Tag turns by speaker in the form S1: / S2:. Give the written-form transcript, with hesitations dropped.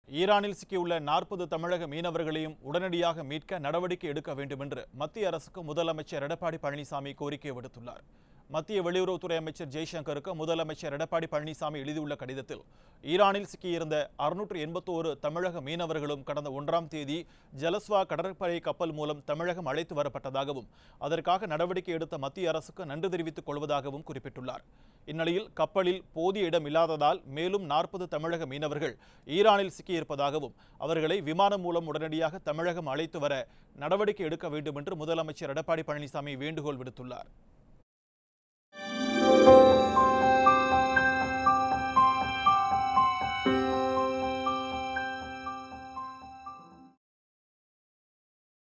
S1: ஈரானில் சிக்கியுள்ள 40 தமிழக மீனவர்களையும் உடனடியாக மீட்க நடவடிக்கை எடுக்க வேண்டும் என்று மத்திய அரசுக்கு முதலமைச்சர் எடப்பாடி பழனிசாமி கோரிக்கை விடுத்துள்ளார். மத்திய வெளியுறவுத்துறை அமைச்சர் ஜெய்சங்கருக்கு முதலமைச்சர் எடப்பாடி பழனிசாமி எழுதியுள்ள கடிதத்தில், ஈரானில் சிக்கியிருந்த 681 தமிழக மீனவர்களும் கடந்த 1ஆம் தேதி ஜலஸ்வா கடற்படை கப்பல் மூலம் தமிழகம் அழைத்து வரப்பட்டதாகவும், அதற்காக நடவடிக்கை எடுத்த மத்திய அரசுக்கு நன்றி தெரிவித்துக் கொள்வதாகவும் குறிப்பிட்டுள்ளார். இந்நிலையில் கப்பலில் போதிய இடம் இல்லாததால் மேலும் 40 தமிழக மீனவர்கள் ஈரானில் சிக்கியிருப்பதாகவும், அவர்களை விமானம் மூலம் உடனடியாக தமிழகம் அழைத்து வர நடவடிக்கை எடுக்க வேண்டும் என்று முதலமைச்சர் எடப்பாடி பழனிசாமி வேண்டுகோள் விடுத்துள்ளார்.